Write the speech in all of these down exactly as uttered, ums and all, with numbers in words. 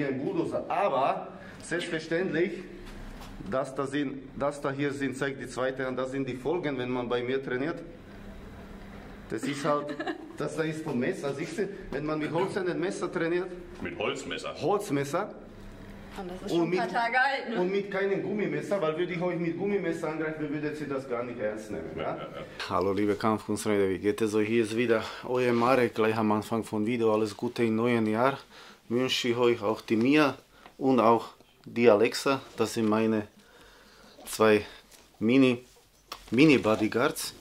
ein Bulldozer, aber selbstverständlich, das da, sind, das da hier sind, zeigt die zweite Hand, das sind die Folgen, wenn man bei mir trainiert. Das ist halt, das da ist vom Messer, siehst du, wenn man mit hölzernen Messer trainiert. Mit Holzmesser? Holzmesser. Und das ist schon ein paar Tage alt, ne? Und mit keinem Gummimesser, weil würde ich euch mit Gummimesser angreifen, würdet ihr das gar nicht ernst nehmen. Ja? Ja, ja. Hallo liebe Kampfkunstfreunde, wie geht es euch? Hier ist wieder euer Marek, gleich am Anfang von Video. Alles Gute im neuen Jahr. Wünsche ich euch auch die Mia und auch die Alexa. Das sind meine zwei Mini, Mini Bodyguards.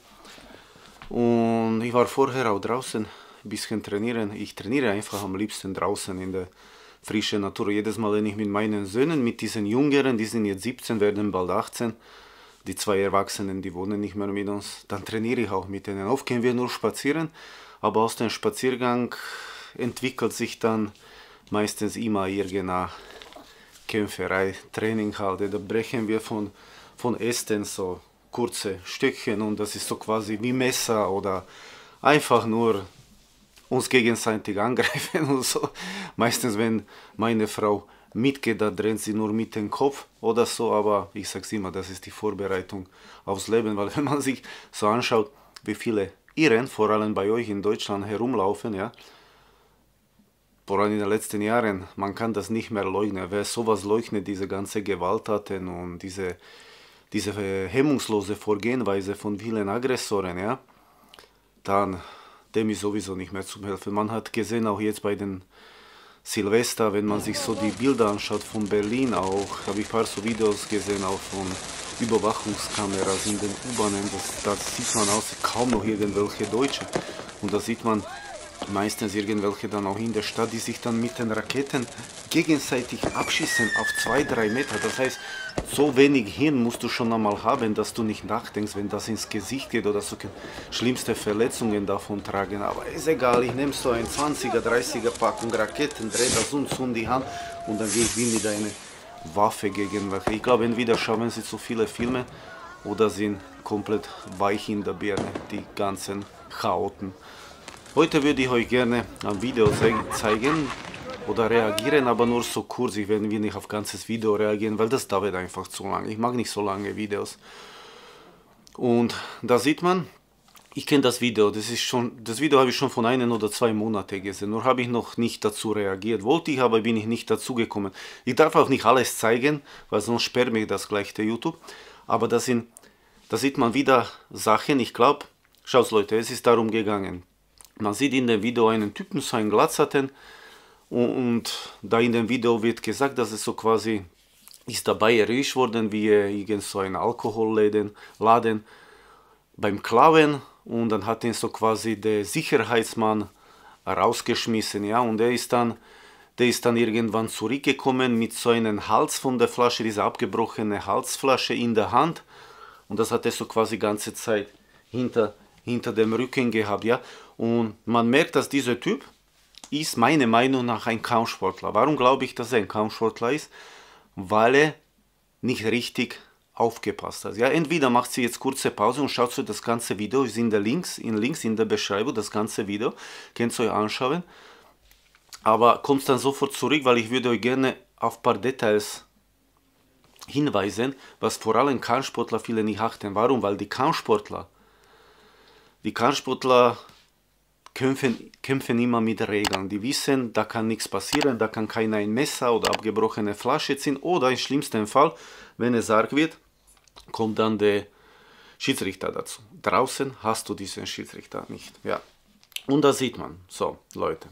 Und ich war vorher auch draußen ein bisschen trainieren. Ich trainiere einfach am liebsten draußen in der frischen Natur. Jedes Mal, wenn ich mit meinen Söhnen, mit diesen Jüngeren, die sind jetzt siebzehn, werden bald achtzehn, die zwei Erwachsenen, die wohnen nicht mehr mit uns, dann trainiere ich auch mit denen. Oft gehen wir nur spazieren, aber aus dem Spaziergang entwickelt sich dann meistens immer irgendeine Kämpferei, Training halt. Da brechen wir von, von Ästen so kurze Stückchen und das ist so quasi wie Messer oder einfach nur uns gegenseitig angreifen und so. Meistens, wenn meine Frau mitgeht, da dreht sie nur mit dem Kopf oder so, aber ich sag's immer, das ist die Vorbereitung aufs Leben, weil wenn man sich so anschaut, wie viele Iren, vor allem bei euch in Deutschland, herumlaufen, ja, vor allem in den letzten Jahren, man kann das nicht mehr leugnen. Wer sowas leugnet, diese ganze Gewalttaten und diese, diese hemmungslose Vorgehensweise von vielen Aggressoren, ja, dann dem ist sowieso nicht mehr zu helfen. Man hat gesehen, auch jetzt bei den Silvester, wenn man sich so die Bilder anschaut von Berlin auch, habe ich ein paar so Videos gesehen, auch von Überwachungskameras in den U-Bahnen, das, das sieht man aus, kaum noch irgendwelche Deutsche. Und da sieht man meistens irgendwelche dann auch in der Stadt, die sich dann mit den Raketen gegenseitig abschießen auf zwei, drei Meter. Das heißt, so wenig Hirn musst du schon einmal haben, dass du nicht nachdenkst, wenn das ins Gesicht geht oder so schlimmste Verletzungen davon tragen. Aber ist egal, ich nehme so ein zwanziger, dreißiger Packung Raketen, drehe das uns um die Hand und dann gehe ich wie mit einer Waffe gegen welche. Ich glaube, entweder schauen sie zu viele Filme oder sind komplett weich in der Birne, die ganzen Chaoten. Heute würde ich euch gerne ein Video zeigen oder reagieren, aber nur so kurz. Ich werde nicht auf ganzes Video reagieren, weil das dauert einfach zu lange. Ich mag nicht so lange Videos. Und da sieht man, ich kenne das Video. Das ist schon, das Video habe ich schon von einem oder zwei Monaten gesehen. Nur habe ich noch nicht dazu reagiert. Wollte ich, aber bin ich nicht dazu gekommen. Ich darf auch nicht alles zeigen, weil sonst sperrt mich das gleich der YouTube. Aber das sind, da sieht man wieder Sachen. Ich glaube, schaut Leute, es ist darum gegangen. Man sieht in dem Video einen Typen, so einen Glatzerten, und, und da in dem Video wird gesagt, dass es so quasi ist dabei erwischt worden, wie irgend so ein Alkoholladen Laden beim Klauen, und dann hat ihn so quasi der Sicherheitsmann rausgeschmissen, ja, und der ist dann, der ist dann irgendwann zurückgekommen mit so einem Hals von der Flasche, diese abgebrochene Halsflasche in der Hand, und das hat er so quasi ganze Zeit hinter hinter dem Rücken gehabt, ja, und man merkt, dass dieser Typ ist meiner Meinung nach ein Kampfsportler. Warum glaube ich, dass er ein Kampfsportler ist? Weil er nicht richtig aufgepasst hat. Ja, entweder macht sie jetzt kurze Pause und schaut sich das ganze Video, ist in der Links, in Links in der Beschreibung, das ganze Video, könnt ihr euch anschauen, aber kommt dann sofort zurück, weil ich würde euch gerne auf ein paar Details hinweisen, was vor allem Kampfsportler viele nicht achten. Warum? Weil die Kampfsportler Die Kampfsportler kämpfen, kämpfen immer mit Regeln. Die wissen, da kann nichts passieren, da kann keiner ein Messer oder abgebrochene Flasche ziehen. Oder im schlimmsten Fall, wenn es arg wird, kommt dann der Schiedsrichter dazu. Draußen hast du diesen Schiedsrichter nicht. Ja. Und da sieht man, so Leute,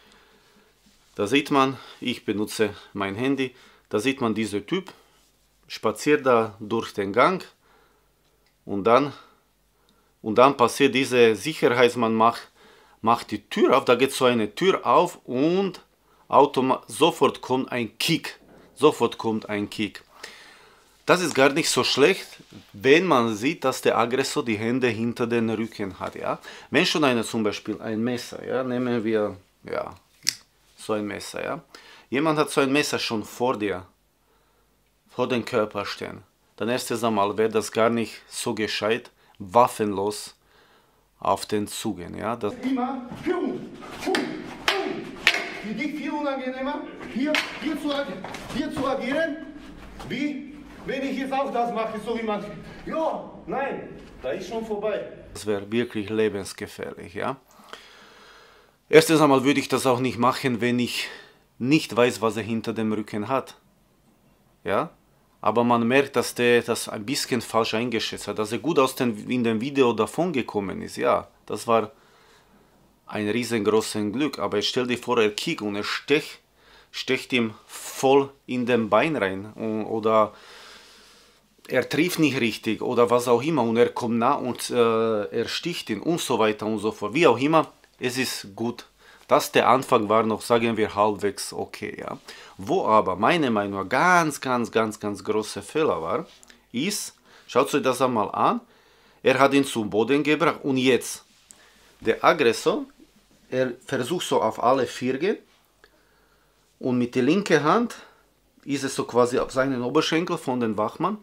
da sieht man, ich benutze mein Handy, da sieht man dieser Typ, spaziert da durch den Gang und dann Und dann passiert dieser Sicherheitsmann, macht, macht die Tür auf, da geht so eine Tür auf und sofort kommt ein Kick. Sofort kommt ein Kick. Das ist gar nicht so schlecht, wenn man sieht, dass der Aggressor die Hände hinter den Rücken hat. Ja? Wenn schon einer zum Beispiel ein Messer, ja, nehmen wir ja, so ein Messer. Ja? Jemand hat so ein Messer schon vor dir, vor dem Körper stehen. Dann erstes einmal wäre das gar nicht so gescheit, waffenlos auf den Zugehen, ja. Das immer Führung. Für dich viel unangenehmer? hier, hier, zu, hier zu agieren, wie wenn ich jetzt auch das mache, so wie man... Ja, nein, da ist schon vorbei. Das wäre wirklich lebensgefährlich, ja. Erstens einmal würde ich das auch nicht machen, wenn ich nicht weiß, was er hinter dem Rücken hat. Ja? Aber man merkt, dass der das ein bisschen falsch eingeschätzt hat, dass er gut aus dem, in dem Video davon gekommen ist. Ja, das war ein riesengroßes Glück. Aber jetzt stell dir vor, er kickt und er stech, stecht ihm voll in den Bein rein. Oder er trifft nicht richtig oder was auch immer. Und er kommt nah und äh, er sticht ihn und so weiter und so fort. Wie auch immer, es ist gut. Dass der Anfang war noch, sagen wir, halbwegs okay. Ja. Wo aber meine Meinung nach ganz, ganz, ganz, ganz großer Fehler war, ist, schaut euch das einmal an, er hat ihn zum Boden gebracht und jetzt, der Aggressor, er versucht so auf alle vier gehen und mit der linken Hand ist es so quasi auf seinen Oberschenkel von dem Wachmann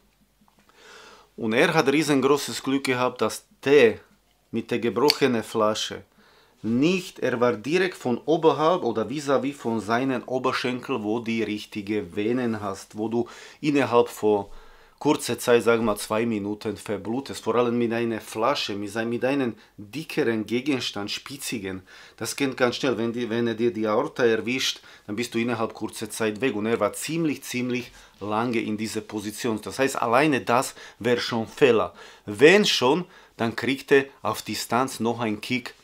und er hat riesengroßes Glück gehabt, dass der mit der gebrochenen Flasche nicht, er war direkt von oberhalb oder vis-à-vis von seinen Oberschenkel, wo die richtige Venen hast, wo du innerhalb von kurzer Zeit, sagen wir mal zwei Minuten verblutest, vor allem mit einer Flasche, mit einem dickeren Gegenstand, spitzigen, das geht ganz schnell, wenn, die, wenn er dir die Aorta erwischt, dann bist du innerhalb kurzer Zeit weg und er war ziemlich, ziemlich lange in dieser Position, das heißt, alleine das wäre schon Fehler, wenn schon, dann kriegt er auf Distanz noch einen Kick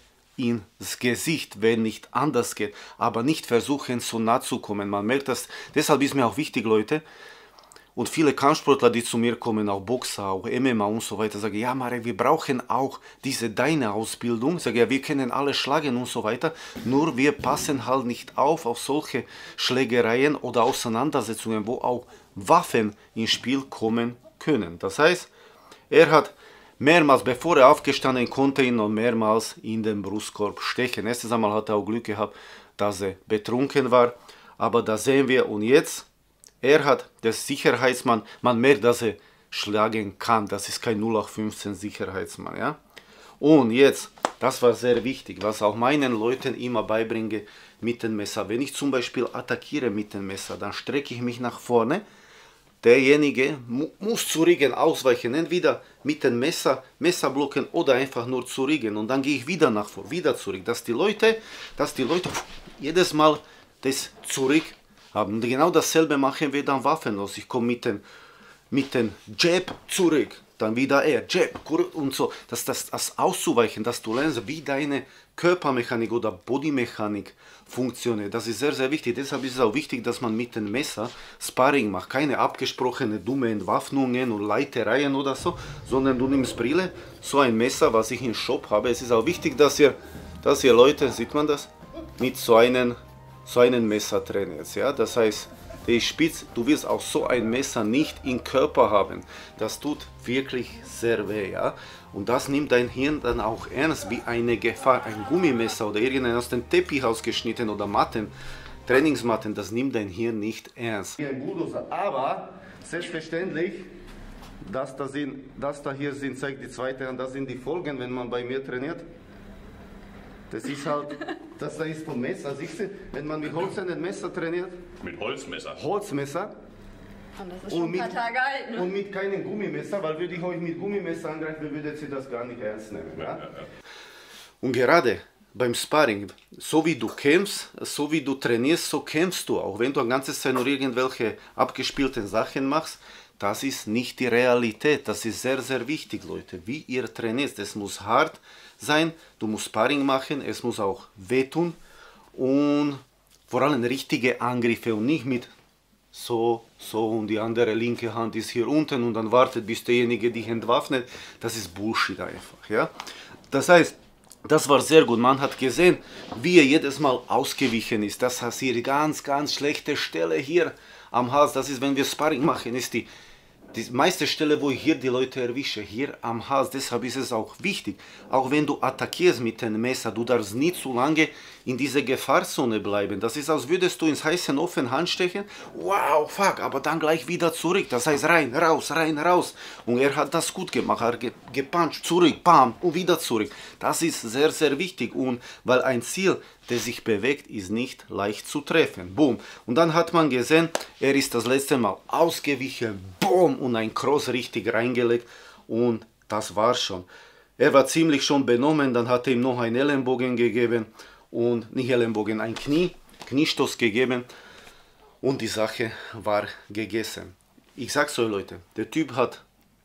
ins Gesicht, wenn nicht anders geht, aber nicht versuchen so nah zu kommen. Man merkt das, deshalb ist mir auch wichtig, Leute, und viele Kampfsportler, die zu mir kommen, auch Boxer, auch M M A und so weiter, sagen, ja Marek, wir brauchen auch diese deine Ausbildung, sage ja, wir können alle schlagen und so weiter, nur wir passen halt nicht auf auf solche Schlägereien oder Auseinandersetzungen, wo auch Waffen ins Spiel kommen können. Das heißt, er hat mehrmals, bevor er aufgestanden konnte, ihn noch mehrmals in den Brustkorb stechen. Erstes Mal hat er auch Glück gehabt, dass er betrunken war. Aber da sehen wir, und jetzt, er hat der Sicherheitsmann, man merkt, dass er schlagen kann. Das ist kein null acht fünfzehn Sicherheitsmann. Ja? Und jetzt, das war sehr wichtig, was auch meinen Leuten immer beibringe mit dem Messer. Wenn ich zum Beispiel attackiere mit dem Messer, dann strecke ich mich nach vorne. Derjenige mu muss zurückgehen, ausweichen, entweder mit dem Messer, Messer blocken oder einfach nur zurückgehen und dann gehe ich wieder nach vor, wieder zurück, dass die Leute, dass die Leute jedes Mal das zurück haben. Und genau dasselbe machen wir dann waffenlos. Ich komme mit dem, mit dem Jab zurück, dann wieder er, Jab und so, dass das, das auszuweichen, dass du lernst, wie deine Körpermechanik oder Bodymechanik funktioniert. Das ist sehr, sehr wichtig. Deshalb ist es auch wichtig, dass man mit dem Messer Sparring macht. Keine abgesprochene dumme Entwaffnungen und Leitereien oder so, sondern du nimmst Brille, so ein Messer, was ich im Shop habe. Es ist auch wichtig, dass ihr, dass ihr Leute, sieht man das, mit so einem, so einem Messer trainiert. Ja? Das heißt, der ist spitz, du willst auch so ein Messer nicht im Körper haben. Das tut wirklich sehr weh. Ja? Und das nimmt dein Hirn dann auch ernst, wie eine Gefahr. Ein Gummimesser oder irgendein aus dem Teppich ausgeschnitten oder Matten, Trainingsmatten, das nimmt dein Hirn nicht ernst. Aber selbstverständlich, dass da, sind, dass da hier sind, zeigt die zweite Hand, das sind die Folgen, wenn man bei mir trainiert. Das ist halt, das da ist vom Messer. Siehst du, wenn man mit hölzernen Messer trainiert? Mit Holzmesser. Holzmesser. Und das ist schon ein paar mit, Tage alt, ne? Und mit keinem Gummimesser, weil würde ich euch mit Gummimesser angreifen, würdet ihr das gar nicht ernst nehmen. Ja? Ja, ja. Und gerade beim Sparring, so wie du kämpfst, so wie du trainierst, so kämpfst du. Auch wenn du eine ganze Zeit nur irgendwelche abgespielten Sachen machst, das ist nicht die Realität. Das ist sehr, sehr wichtig, Leute. Wie ihr trainiert, es muss hart sein, du musst Sparring machen, es muss auch wehtun und vor allem richtige Angriffe und nicht mit so, so und die andere linke Hand ist hier unten und dann wartet, bis derjenige dich entwaffnet. Das ist Bullshit einfach. Ja? Das heißt, das war sehr gut. Man hat gesehen, wie er jedes Mal ausgewichen ist. Das heißt, hier ganz, ganz schlechte Stelle hier am Hals. Das ist, wenn wir Sparring machen, ist die Die meiste Stelle, wo ich hier die Leute erwische, hier am Hals, deshalb ist es auch wichtig, auch wenn du attackierst mit dem Messer, du darfst nie zu lange in dieser Gefahrzone bleiben. Das ist, als würdest du ins heiße Ofen handstechen, wow, fuck, aber dann gleich wieder zurück, das heißt rein, raus, rein, raus. Und er hat das gut gemacht, er hat ge gepuncht, zurück, bam, und wieder zurück. Das ist sehr, sehr wichtig, und weil ein Ziel, der sich bewegt, ist nicht leicht zu treffen. Boom. Und dann hat man gesehen, er ist das letzte Mal ausgewichen, boom, und ein Cross richtig reingelegt, und das war schon. Er war ziemlich schon benommen, dann hat er ihm noch einen Ellenbogen gegeben, und nicht Ellenbogen, ein Knie, Kniestoß gegeben, und die Sache war gegessen. Ich sag's euch, Leute, der Typ hat,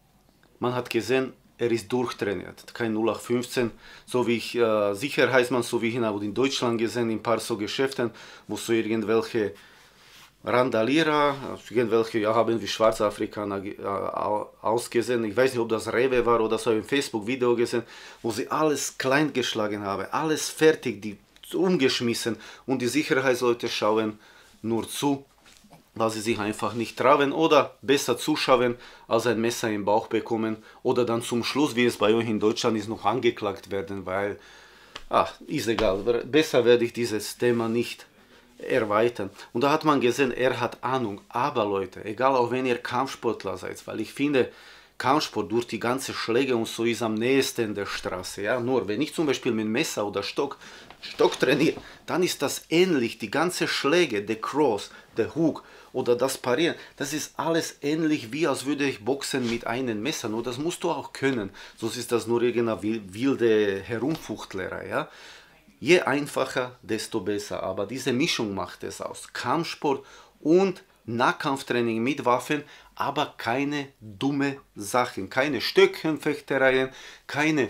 man hat gesehen, er ist durchtrainiert, kein null acht fünfzehn, so wie ich, äh, Sicherheitsmann, so wie ich ihn auch in Deutschland gesehen, in ein paar so Geschäften, wo so irgendwelche Randalierer, irgendwelche, ja, haben wie Schwarzafrikaner äh, ausgesehen. Ich weiß nicht, ob das Rewe war oder so, ein Facebook-Video gesehen, wo sie alles klein geschlagen haben, alles fertig, die umgeschmissen, und die Sicherheitsleute schauen nur zu, weil sie sich einfach nicht trauen oder besser zuschauen, als ein Messer im Bauch bekommen oder dann zum Schluss, wie es bei euch in Deutschland ist, noch angeklagt werden, weil, ach, ist egal, besser werde ich dieses Thema nicht erweitern. Und da hat man gesehen, er hat Ahnung, aber Leute, egal, auch wenn ihr Kampfsportler seid, weil ich finde, Kampfsport durch die ganzen Schläge und so ist am nächsten der Straße, ja, nur wenn ich zum Beispiel mit Messer oder Stock, Stock trainiere, dann ist das ähnlich, die ganzen Schläge, der Cross, der Hook oder das Parieren, das ist alles ähnlich, wie als würde ich boxen mit einem Messer, nur das musst du auch können, sonst ist das nur irgendeine wilde Herumfuchtlerei, ja. Je einfacher, desto besser, aber diese Mischung macht es aus, Kampfsport und Nahkampftraining mit Waffen, aber keine dumme Sachen, keine Stöckchenfechtereien, keine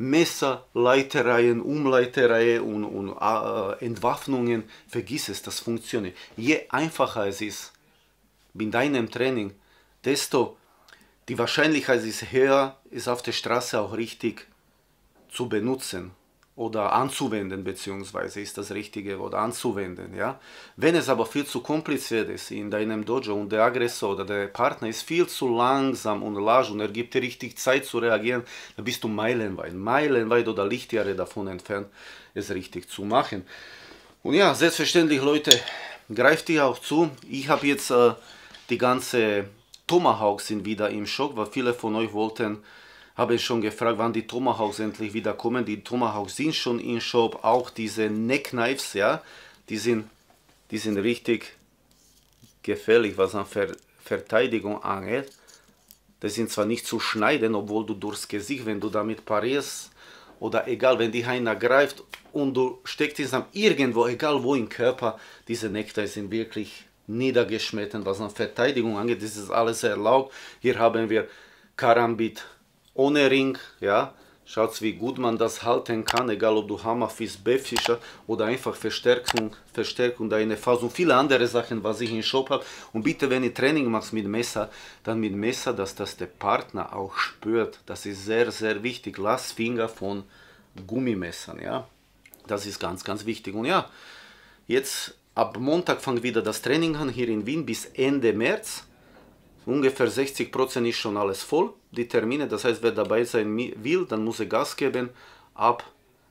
Messerleitereien, Umleitereien und, und äh, Entwaffnungen. Vergiss es, das funktioniert. Je einfacher es ist in deinem Training, desto die Wahrscheinlichkeit ist höher, es auf der Straße auch richtig zu benutzen oder anzuwenden, beziehungsweise ist das richtige Wort, anzuwenden, ja. Wenn es aber viel zu kompliziert ist in deinem Dojo und der Aggressor oder der Partner ist viel zu langsam und lasch und er gibt dir richtig Zeit zu reagieren, dann bist du meilenweit, meilenweit oder Lichtjahre davon entfernt, es richtig zu machen. Und ja, selbstverständlich, Leute, greift ihr auch zu. Ich habe jetzt äh, die ganze Tomahawks sind wieder im Shop, weil viele von euch wollten, habe ich schon gefragt, wann die Tomahawks endlich wieder kommen. Die Tomahawks sind schon im Shop, auch diese Neckknives, ja, die sind, die sind richtig gefährlich, was an Ver Verteidigung angeht. Die sind zwar nicht zu schneiden, obwohl du durchs Gesicht, wenn du damit parierst, oder egal, wenn die einer greift und du steckst es irgendwo, egal wo im Körper, diese Neckknives sind wirklich niedergeschmettert, was an Verteidigung angeht. Das ist alles erlaubt. Hier haben wir Karambit ohne Ring, ja, schaut, wie gut man das halten kann, egal ob du Hammerfist, B-Fischer oder einfach Verstärkung, Verstärkung deiner Faust und viele andere Sachen, was ich im Shop habe. Und bitte, wenn ihr Training machst mit Messer, dann mit Messer, dass das der Partner auch spürt. Das ist sehr, sehr wichtig. Lass Finger von Gummimessern, ja. Das ist ganz, ganz wichtig. Und ja, jetzt ab Montag fängt wieder das Training an, hier in Wien bis Ende März. Ungefähr sechzig Prozent ist schon alles voll, die Termine, das heißt, wer dabei sein will, dann muss er Gas geben. Ab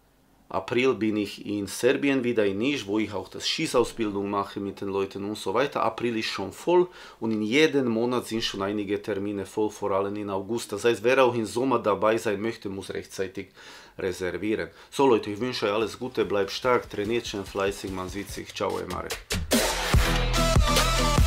April bin ich in Serbien wieder in Niš, wo ich auch das Schießausbildung mache mit den Leuten und so weiter. April ist schon voll und in jedem Monat sind schon einige Termine voll, vor allem in August. Das heißt, wer auch im Sommer dabei sein möchte, muss rechtzeitig reservieren. So Leute, ich wünsche euch alles Gute, bleibt stark, trainiert schön fleißig, man sieht sich. Ciao, Marek.